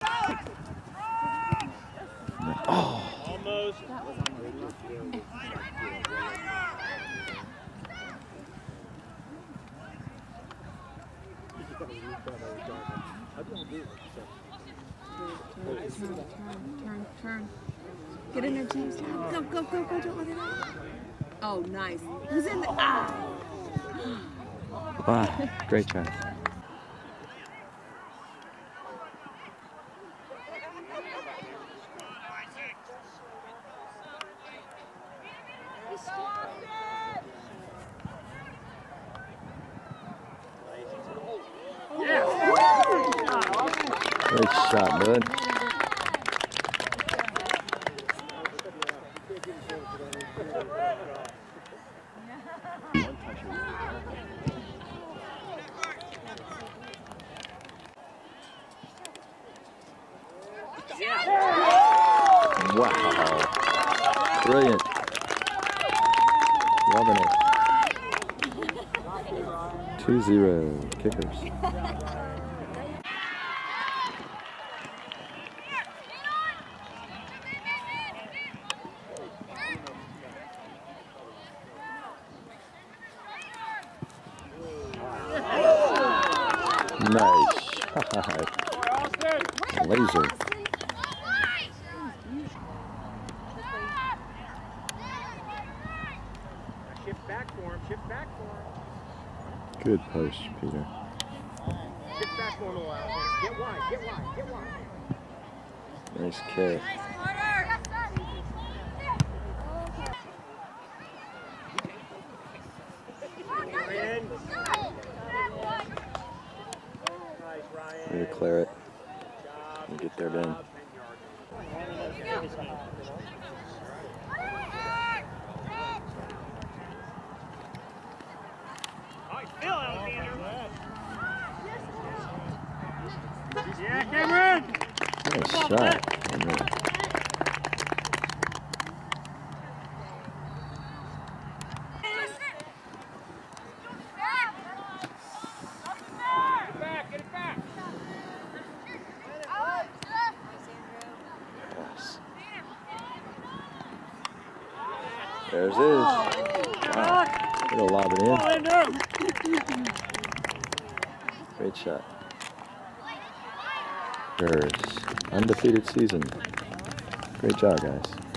Oh. Almost. Turn. Get in there, James. Go. Don't let it out. Oh, nice. Who's in there? Ah. Wow, great try. Great shot, bud. Wow. Brilliant. Loving it. 2-0 Kickers. Nice shot. Laser. Shift back for him. Good push, Peter. Shift back for him a while. Get wide. Nice kick. Way to clear it and get there, Ben. Yeah, Cameron! Nice shot. Cameron. Get it back! Yes. There's his. Wow. It'll lob it in. Great shot. Undefeated season. Great job, guys.